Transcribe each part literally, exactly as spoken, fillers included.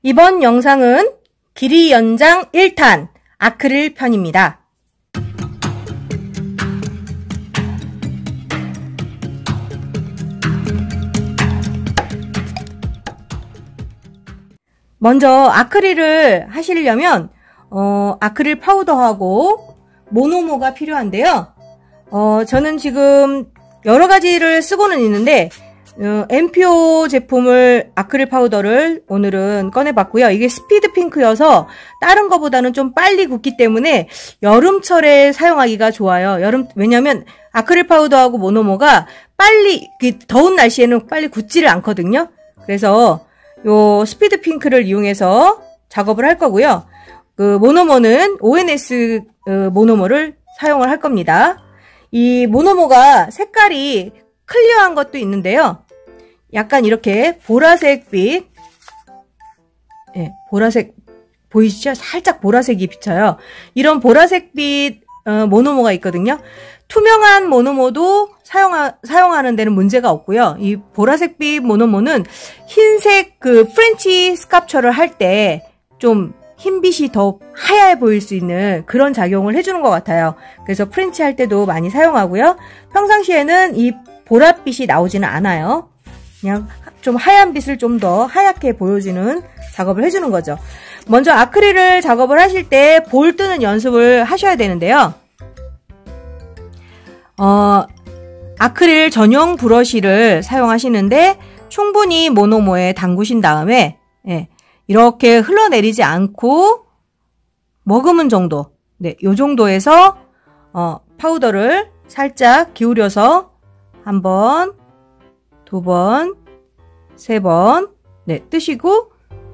이번 영상은 길이 연장 일 탄 아크릴 편입니다. 먼저 아크릴을 하시려면 어, 아크릴 파우더하고 모노모가 필요한데요. 어, 저는 지금 여러 가지를 쓰고는 있는데 어, 엠피오 제품을 아크릴 파우더를 오늘은 꺼내봤고요. 이게 스피드 핑크여서 다른 거보다는 좀 빨리 굳기 때문에 여름철에 사용하기가 좋아요. 여름 왜냐면 아크릴 파우더하고 모노모가 빨리 더운 날씨에는 빨리 굳지를 않거든요. 그래서 요 스피드 핑크를 이용해서 작업을 할 거고요. 그 모노모는 오엔에스 어, 모노모를 사용을 할 겁니다. 이 모노모가 색깔이 클리어한 것도 있는데요. 약간 이렇게 보라색빛, 예, 보라색 보이시죠? 살짝 보라색이 비쳐요. 이런 보라색빛 어, 모노모가 있거든요. 투명한 모노모도 사용하, 사용하는 데는 문제가 없고요. 이 보라색빛 모노모는 흰색 그 프렌치 스캅처를 할 때 좀 흰빛이 더 하얗게 보일 수 있는 그런 작용을 해주는 것 같아요. 그래서 프렌치 할 때도 많이 사용하고요. 평상시에는 이 보랏빛이 나오지는 않아요. 그냥 좀 하얀 빛을 좀 더 하얗게 보여주는 작업을 해주는 거죠. 먼저 아크릴을 작업을 하실 때 볼 뜨는 연습을 하셔야 되는데요. 어, 아크릴 전용 브러쉬를 사용하시는데 충분히 모노모에 담그신 다음에 예, 이렇게 흘러내리지 않고 머금은 정도, 네, 요 정도에서 어, 파우더를 살짝 기울여서 한 번, 두 번, 세 번, 네, 뜨시고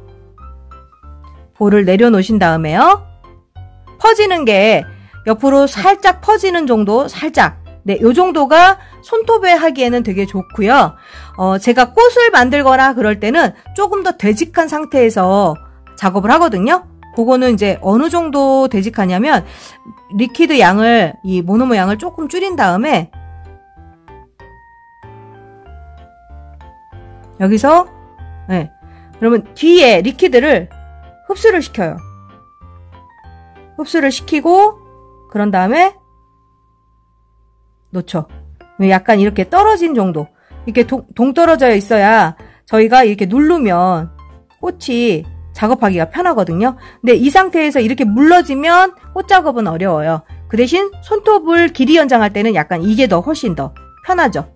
볼을 내려놓으신 다음에요. 퍼지는 게 옆으로 살짝 퍼지는 정도, 살짝, 네, 요 정도가 손톱에 하기에는 되게 좋고요. 어, 제가 꽃을 만들거나 그럴 때는 조금 더 되직한 상태에서 작업을 하거든요. 그거는 이제 어느 정도 되직하냐면 리퀴드 양을, 이 모노모 양을 조금 줄인 다음에 여기서 네, 그러면 뒤에 리퀴드를 흡수를 시켜요. 흡수를 시키고 그런 다음에 놓죠. 약간 이렇게 떨어진 정도, 이렇게 동, 동떨어져 있어야 저희가 이렇게 누르면 꽃이 작업하기가 편하거든요. 근데 이 상태에서 이렇게 물러지면 꽃 작업은 어려워요. 그 대신 손톱을 길이 연장할 때는 약간 이게 더 훨씬 더 편하죠.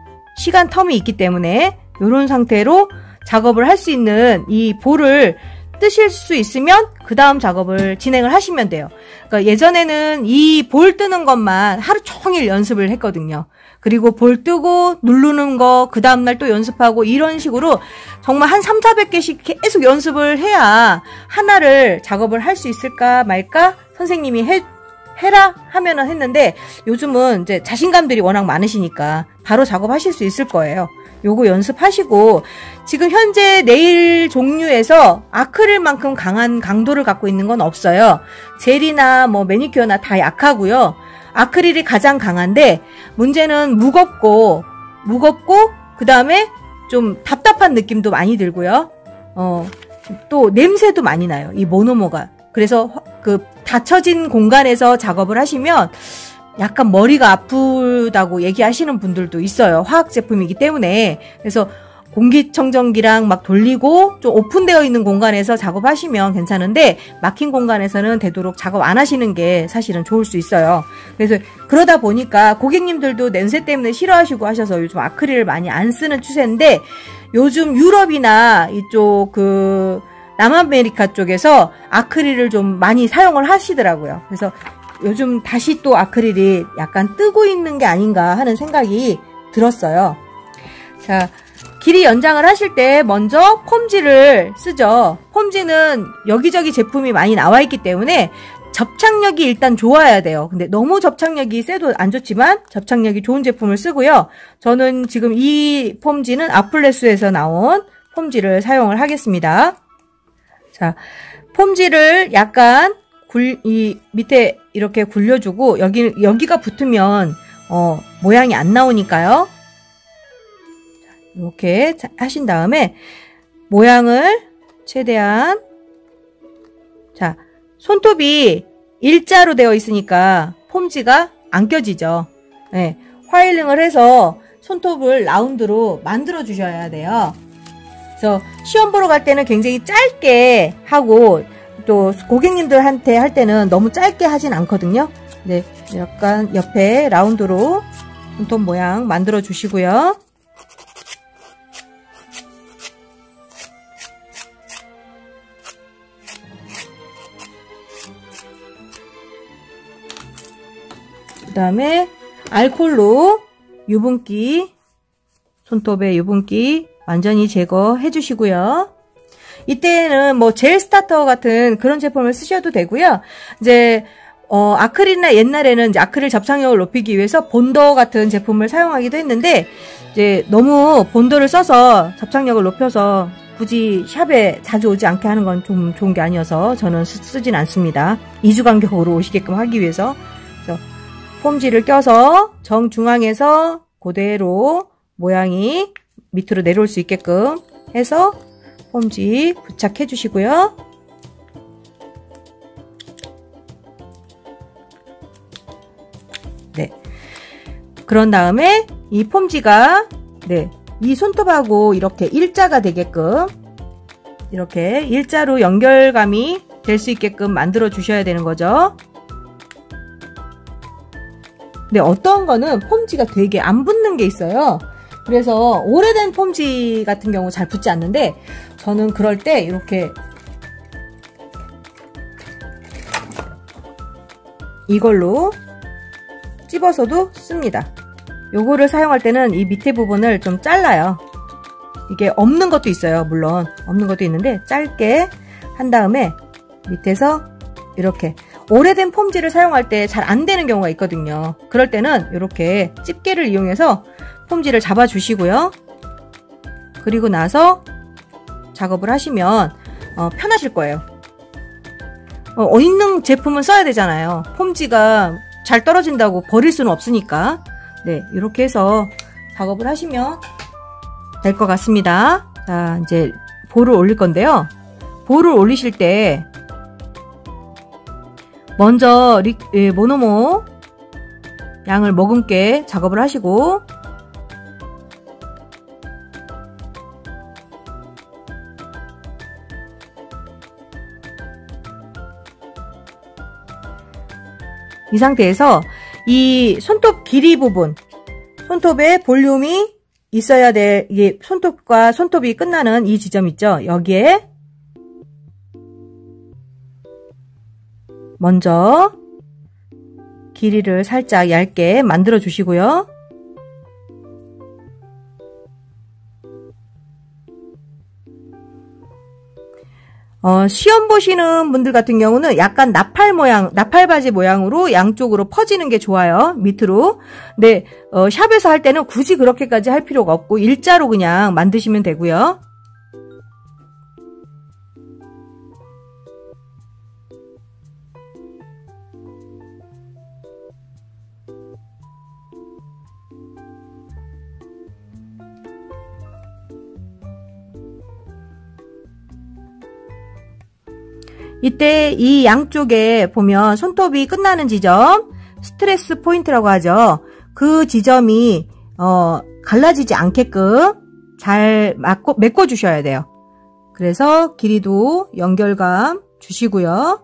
시간 텀이 있기 때문에 이런 상태로 작업을 할 수 있는 이 볼을 뜨실 수 있으면 그 다음 작업을 진행을 하시면 돼요. 그러니까 예전에는 이 볼 뜨는 것만 하루 종일 연습을 했거든요. 그리고 볼 뜨고 누르는 거 그 다음날 또 연습하고 이런 식으로 정말 한 삼사백 개씩 계속 연습을 해야 하나를 작업을 할 수 있을까 말까 선생님이 해, 해라 하면은 했는데 요즘은 이제 자신감들이 워낙 많으시니까 바로 작업하실 수 있을 거예요. 요거 연습하시고 지금 현재 네일 종류에서 아크릴만큼 강한 강도를 갖고 있는 건 없어요. 젤이나 뭐 매니큐어나 다 약하고요. 아크릴이 가장 강한데 문제는 무겁고 무겁고 그 다음에 좀 답답한 느낌도 많이 들고요. 어, 또 냄새도 많이 나요. 이 모노모가. 그래서 그 닫혀진 공간에서 작업을 하시면 약간 머리가 아프다고 얘기하시는 분들도 있어요. 화학 제품이기 때문에. 그래서 공기청정기랑 막 돌리고 좀 오픈되어 있는 공간에서 작업하시면 괜찮은데 막힌 공간에서는 되도록 작업 안 하시는 게 사실은 좋을 수 있어요. 그래서 그러다 보니까 고객님들도 냄새 때문에 싫어하시고 하셔서 요즘 아크릴을 많이 안 쓰는 추세인데 요즘 유럽이나 이쪽 그 남아메리카 쪽에서 아크릴을 좀 많이 사용을 하시더라고요. 그래서 요즘 다시 또 아크릴이 약간 뜨고 있는 게 아닌가 하는 생각이 들었어요. 자, 길이 연장을 하실 때 먼저 폼지를 쓰죠. 폼지는 여기저기 제품이 많이 나와 있기 때문에 접착력이 일단 좋아야 돼요. 근데 너무 접착력이 세도 안 좋지만 접착력이 좋은 제품을 쓰고요. 저는 지금 이 폼지는 아플레스에서 나온 폼지를 사용을 하겠습니다. 자, 폼지를 약간 굴, 이 밑에 이렇게 굴려주고 여기, 여기가 붙으면 어, 모양이 안 나오니까요. 이렇게 하신 다음에 모양을 최대한. 자, 손톱이 일자로 되어 있으니까 폼지가 안 껴지죠. 네, 파일링을 해서 손톱을 라운드로 만들어 주셔야 돼요. 그래서 시험 보러 갈 때는 굉장히 짧게 하고, 또 고객님들한테 할 때는 너무 짧게 하진 않거든요. 네, 약간 옆에 라운드로 손톱 모양 만들어 주시고요. 그 다음에 알콜로 유분기, 손톱의 유분기 완전히 제거해 주시고요. 이때는 뭐 젤 스타터 같은 그런 제품을 쓰셔도 되고요. 이제 어 아크릴이나 옛날에는 이제 아크릴 접착력을 높이기 위해서 본더 같은 제품을 사용하기도 했는데, 이제 너무 본더를 써서 접착력을 높여서 굳이 샵에 자주 오지 않게 하는 건 좀 좋은 게 아니어서 저는 쓰, 쓰진 않습니다. 이 주 간격으로 오시게끔 하기 위해서. 그래서 폼지를 껴서 정중앙에서 그대로 모양이 밑으로 내려올 수 있게끔 해서 폼지 부착해 주시고요. 네. 그런 다음에 이 폼지가, 네, 이 손톱하고 이렇게 일자가 되게끔, 이렇게 일자로 연결감이 될 수 있게끔 만들어 주셔야 되는 거죠. 근데 어떤 거는 폼지가 되게 안 붙는 게 있어요. 그래서 오래된 폼지 같은 경우 잘 붙지 않는데, 저는 그럴 때 이렇게 이걸로 찝어서도 씁니다. 요거를 사용할 때는 이 밑에 부분을 좀 잘라요. 이게 없는 것도 있어요. 물론 없는 것도 있는데 짧게 한 다음에 밑에서 이렇게, 오래된 폼지를 사용할 때 잘 안 되는 경우가 있거든요. 그럴 때는 이렇게 집게를 이용해서 폼지를 잡아 주시고요. 그리고 나서 작업을 하시면 어, 편하실 거예요. 어, 있는 제품은 써야 되잖아요. 폼지가 잘 떨어진다고 버릴 수는 없으니까. 네, 이렇게 해서 작업을 하시면 될 것 같습니다. 자, 이제 볼을 올릴 건데요. 볼을 올리실 때 먼저 리, 예, 모노모 양을 머금게 작업을 하시고, 이 상태에서 이 손톱 길이 부분, 손톱에 볼륨이 있어야 될, 이게 손톱과 손톱이 끝나는 이 지점 있죠? 여기에 먼저 길이를 살짝 얇게 만들어 주시고요. 어, 시험 보시는 분들 같은 경우는 약간 나팔 모양, 나팔바지 모양으로 양쪽으로 퍼지는 게 좋아요. 밑으로. 근데 어, 샵에서 할 때는 굳이 그렇게까지 할 필요가 없고 일자로 그냥 만드시면 되고요. 이때 이 양쪽에 보면 손톱이 끝나는 지점, 스트레스 포인트라고 하죠. 그 지점이 어, 갈라지지 않게끔 잘 막고, 메꿔 주셔야 돼요. 그래서 길이도 연결감 주시고요.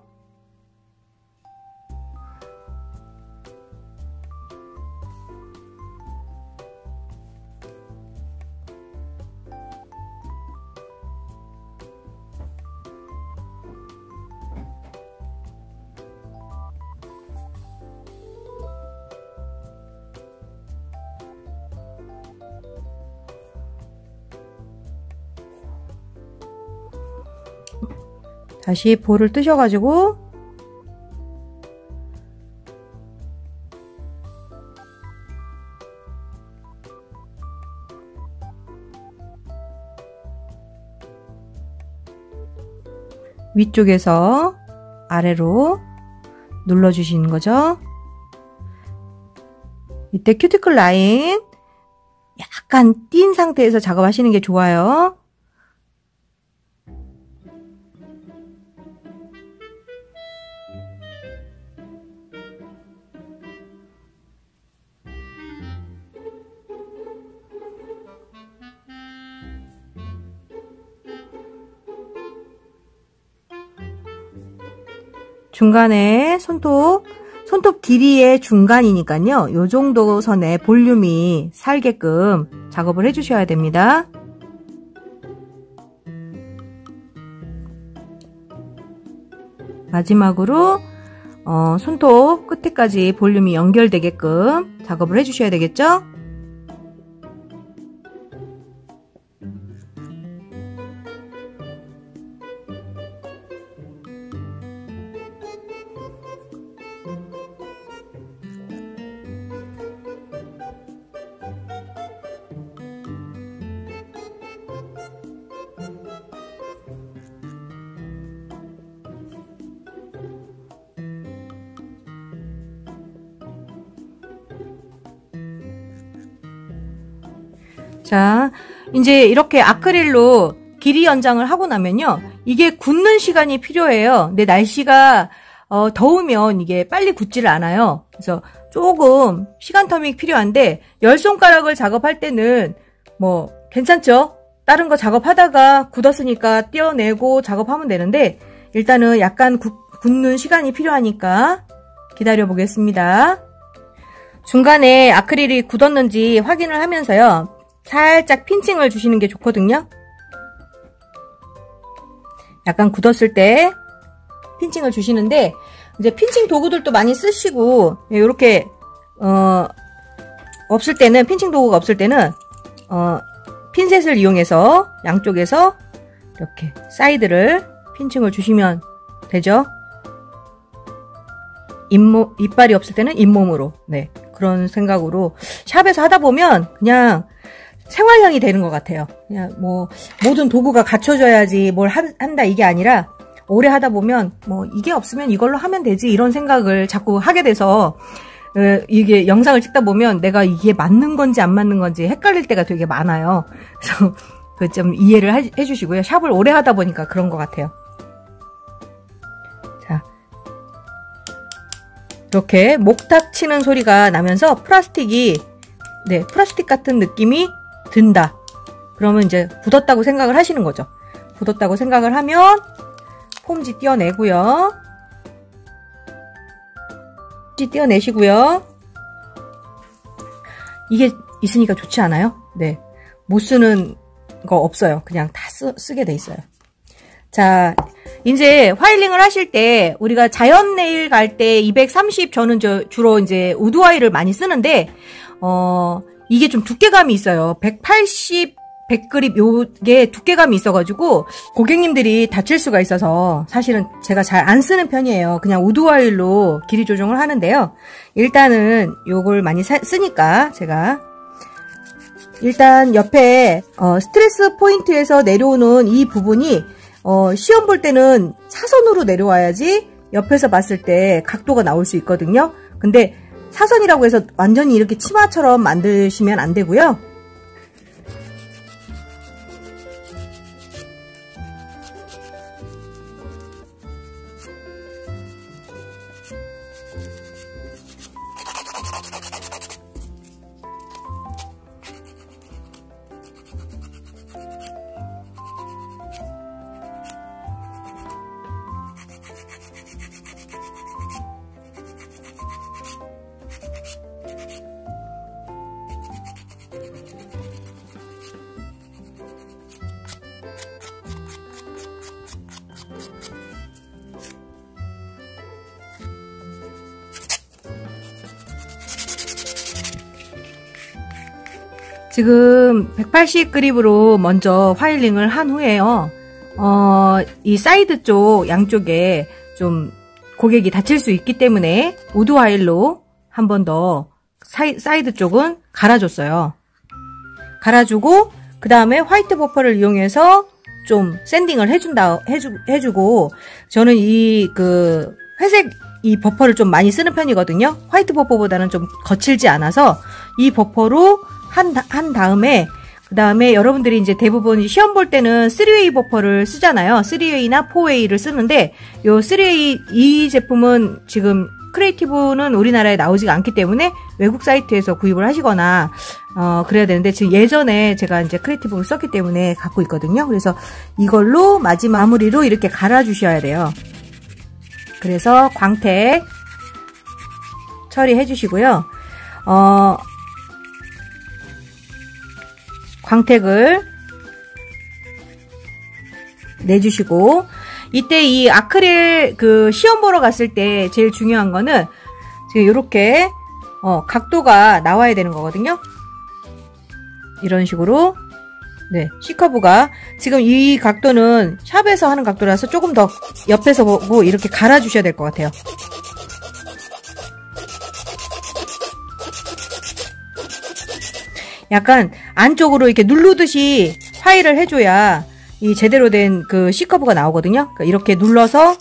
다시 볼을 뜨셔가지고 위쪽에서 아래로 눌러주시는 거죠. 이때 큐티클 라인 약간 띈 상태에서 작업하시는 게 좋아요. 중간에 손톱, 손톱 길이의 중간이니까요. 요 정도 선에 볼륨이 살게끔 작업을 해주셔야 됩니다. 마지막으로 어, 손톱 끝에까지 볼륨이 연결되게끔 작업을 해주셔야 되겠죠? 자, 이제 이렇게 아크릴로 길이 연장을 하고 나면요. 이게 굳는 시간이 필요해요. 근데 날씨가 어, 더우면 이게 빨리 굳지를 않아요. 그래서 조금 시간 텀이 필요한데 열 손가락을 작업할 때는 뭐 괜찮죠? 다른 거 작업하다가 굳었으니까 떼어내고 작업하면 되는데 일단은 약간 굳, 굳는 시간이 필요하니까 기다려 보겠습니다. 중간에 아크릴이 굳었는지 확인을 하면서요. 살짝 핀칭을 주시는 게 좋거든요. 약간 굳었을 때 핀칭을 주시는데 이제 핀칭 도구들도 많이 쓰시고 이렇게 어 없을 때는 핀칭 도구가 없을 때는 어 핀셋을 이용해서 양쪽에서 이렇게 사이드를 핀칭을 주시면 되죠. 잇몸, 이빨이 없을 때는 잇몸으로 네 그런 생각으로 샵에서 하다 보면 그냥 생활형이 되는 것 같아요. 그냥 뭐 모든 도구가 갖춰져야지 뭘 한, 한다 이게 아니라 오래 하다 보면 뭐 이게 없으면 이걸로 하면 되지 이런 생각을 자꾸 하게 돼서 어, 이게 영상을 찍다 보면 내가 이게 맞는 건지 안 맞는 건지 헷갈릴 때가 되게 많아요. 그래서 그 좀 이해를 해, 해주시고요. 샵을 오래 하다 보니까 그런 것 같아요. 자, 이렇게 목탁 치는 소리가 나면서 플라스틱이 네 플라스틱 같은 느낌이 든다. 그러면 이제 굳었다고 생각을 하시는 거죠. 굳었다고 생각을 하면 폼지 떼어내고요. 폼지 떼어내시고요. 이게 있으니까 좋지 않아요? 네. 못 쓰는 거 없어요. 그냥 다 쓰, 쓰게 돼 있어요. 자, 이제 화일링을 하실 때 우리가 자연 네일 갈 때 이백삼십 저는 저 주로 이제 우드 화일을 많이 쓰는데 어 이게 좀 두께감이 있어요. 백팔십, 백 그립 요게 두께감이 있어가지고 고객님들이 다칠 수가 있어서 사실은 제가 잘 안 쓰는 편이에요. 그냥 우드 화일로 길이 조정을 하는데요. 일단은 요걸 많이 사, 쓰니까 제가 일단 옆에 어, 스트레스 포인트에서 내려오는 이 부분이 어, 시험 볼 때는 사선으로 내려와야지 옆에서 봤을 때 각도가 나올 수 있거든요. 근데 사선이라고 해서 완전히 이렇게 치마처럼 만드시면 안 되고요. 지금 백팔십 그립으로 먼저 화일링을 한 후에요. 어, 이 사이드 쪽 양쪽에 좀 고객이 다칠 수 있기 때문에 우드 화일로 한 번 더 사이드 쪽은 갈아줬어요. 갈아주고 그 다음에 화이트 버퍼를 이용해서 좀 샌딩을 해준다 해주, 해주고 저는 이 그 회색 이 버퍼를 좀 많이 쓰는 편이거든요. 화이트 버퍼보다는 좀 거칠지 않아서 이 버퍼로 한, 한 다음에 그 다음에 여러분들이 이제 대부분 시험 볼 때는 쓰리웨이 버퍼를 쓰잖아요. 쓰리웨이나 포웨이를 쓰는데 요 쓰리웨이 이 제품은 지금 크리에이티브는 우리나라에 나오지가 않기 때문에 외국 사이트에서 구입을 하시거나 어 그래야 되는데 지금 예전에 제가 이제 크리에이티브를 썼기 때문에 갖고 있거든요. 그래서 이걸로 마지막 마무리로 이렇게 갈아 주셔야 돼요. 그래서 광택 처리해 주시고요. 어, 광택을 내주시고, 이때 이 아크릴 그 시험 보러 갔을 때 제일 중요한 거는 지금 이렇게 어, 각도가 나와야 되는 거거든요. 이런 식으로. 네, C커브가 지금 이 각도는 샵에서 하는 각도라서 조금 더 옆에서 보고 이렇게 갈아주셔야 될 것 같아요. 약간 안쪽으로 이렇게 누르듯이 파일을 해줘야 이 제대로 된 그 C커브가 나오거든요. 그러니까 이렇게 눌러서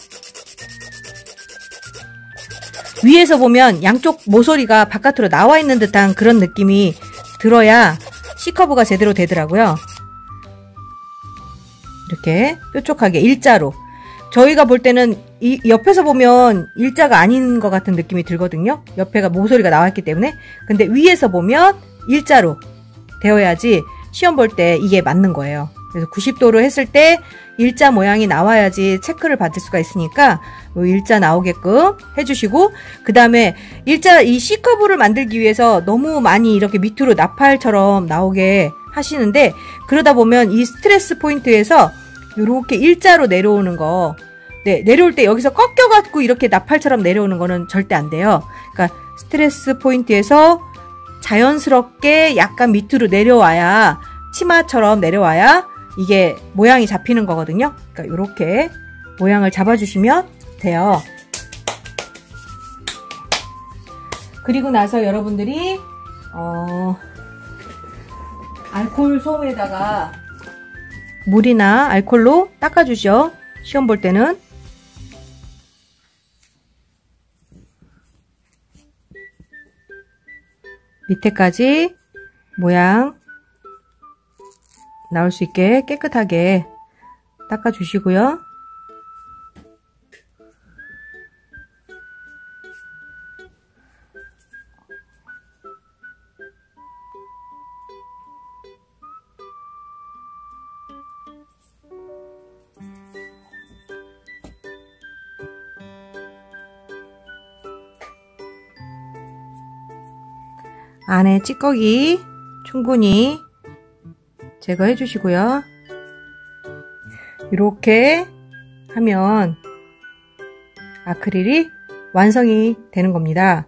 위에서 보면 양쪽 모서리가 바깥으로 나와 있는 듯한 그런 느낌이 들어야 C커브가 제대로 되더라고요. 이렇게 뾰족하게 일자로. 저희가 볼 때는 이 옆에서 보면 일자가 아닌 것 같은 느낌이 들거든요. 옆에가 모서리가 나왔기 때문에. 근데 위에서 보면 일자로 되어야지 시험 볼 때 이게 맞는 거예요. 그래서 구십 도로 했을 때 일자 모양이 나와야지 체크를 받을 수가 있으니까 일자 나오게끔 해주시고, 그 다음에 일자 이 C커브를 만들기 위해서 너무 많이 이렇게 밑으로 나팔처럼 나오게 하시는데, 그러다 보면 이 스트레스 포인트에서 이렇게 일자로 내려오는 거, 네, 내려올 때 여기서 꺾여갖고 이렇게 나팔처럼 내려오는 거는 절대 안 돼요. 그러니까 스트레스 포인트에서 자연스럽게 약간 밑으로 내려와야, 치마처럼 내려와야 이게 모양이 잡히는 거거든요. 그러니까 이렇게 모양을 잡아주시면 돼요. 그리고 나서 여러분들이 어, 알코올 솜에다가 물이나 알코올로 닦아주죠. 시험 볼 때는. 밑에까지 모양 나올 수 있게 깨끗하게 닦아주시고요. 안에 찌꺼기 충분히 제거해 주시고요. 이렇게 하면 아크릴이 완성이 되는 겁니다.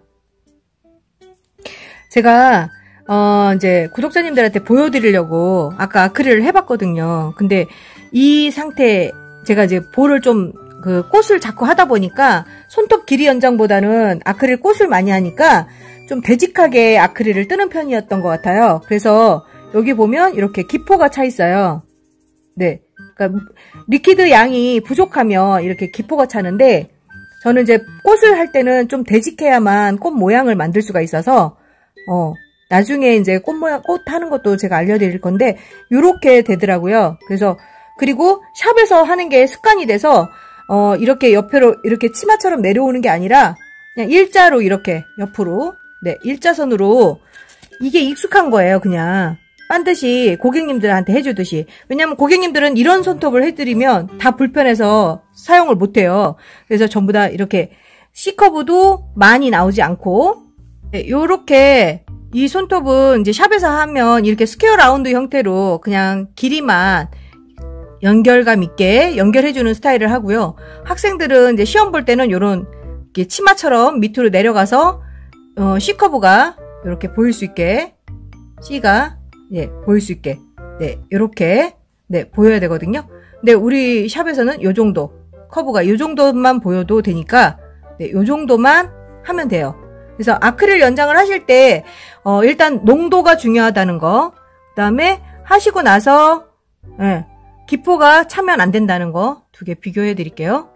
제가 어 이제 구독자님들한테 보여드리려고 아까 아크릴을 해봤거든요. 근데 이 상태, 제가 이제 볼을 좀 그 꽃을 자꾸 하다 보니까 손톱 길이 연장보다는 아크릴 꽃을 많이 하니까 좀 되직하게 아크릴을 뜨는 편이었던 것 같아요. 그래서 여기 보면 이렇게 기포가 차 있어요. 네, 그러니까 리퀴드 양이 부족하면 이렇게 기포가 차는데, 저는 이제 꽃을 할 때는 좀 되직해야만 꽃 모양을 만들 수가 있어서 어 나중에 이제 꽃 모양, 꽃 하는 것도 제가 알려드릴 건데 이렇게 되더라고요. 그래서 그리고 샵에서 하는 게 습관이 돼서 어 이렇게 옆으로 이렇게 치마처럼 내려오는 게 아니라 그냥 일자로 이렇게 옆으로, 네, 일자선으로. 이게 익숙한 거예요. 그냥 반드시 고객님들한테 해주듯이. 왜냐면 고객님들은 이런 손톱을 해드리면 다 불편해서 사용을 못해요. 그래서 전부 다 이렇게 C커브도 많이 나오지 않고, 네, 요렇게 이 손톱은 이제 샵에서 하면 이렇게 스퀘어 라운드 형태로 그냥 길이만 연결감 있게 연결해주는 스타일을 하고요. 학생들은 이제 시험 볼 때는 요런 치마처럼 밑으로 내려가서 어, C커브가 이렇게 보일 수 있게, C가 예, 보일 수 있게, 네, 요렇게 네, 보여야 되거든요. 근데 우리 샵에서는 요 정도, 커브가 요 정도만 보여도 되니까 네, 요 정도만 하면 돼요. 그래서 아크릴 연장을 하실 때 어, 일단 농도가 중요하다는 거, 그 다음에 하시고 나서 예, 기포가 차면 안 된다는 거 두 개 비교해 드릴게요.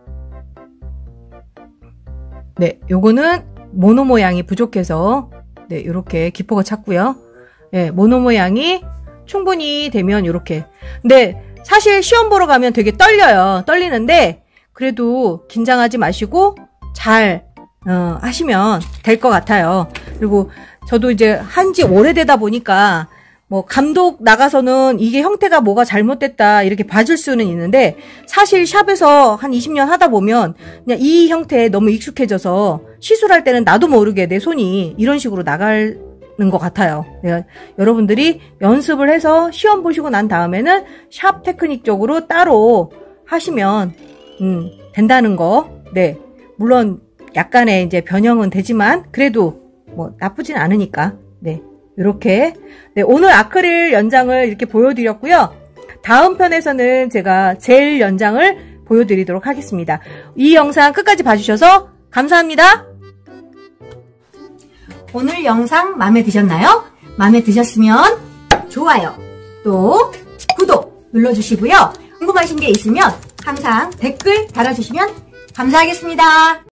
네, 요거는 모노 모양이 부족해서 네, 요렇게 기포가 찼고요. 예, 모노 모양이 충분히 되면 요렇게. 근데 사실 시험 보러 가면 되게 떨려요. 떨리는데 그래도 긴장하지 마시고 잘 어, 하시면 될 것 같아요. 그리고 저도 이제 한지 오래되다 보니까 뭐 감독 나가서는 이게 형태가 뭐가 잘못됐다 이렇게 봐줄 수는 있는데 사실 샵에서 한 이십 년 하다 보면 그냥 이 형태에 너무 익숙해져서 시술할 때는 나도 모르게 내 손이 이런 식으로 나갈 것 같아요. 네, 여러분들이 연습을 해서 시험 보시고 난 다음에는 샵 테크닉 쪽으로 따로 하시면 음, 된다는 거. 네, 물론 약간의 이제 변형은 되지만 그래도 뭐 나쁘진 않으니까. 네, 이렇게 네, 오늘 아크릴 연장을 이렇게 보여드렸고요. 다음 편에서는 제가 젤 연장을 보여드리도록 하겠습니다. 이 영상 끝까지 봐주셔서 감사합니다. 오늘 영상 마음에 드셨나요? 마음에 드셨으면 좋아요, 또 구독 눌러주시고요. 궁금하신 게 있으면 항상 댓글 달아주시면 감사하겠습니다.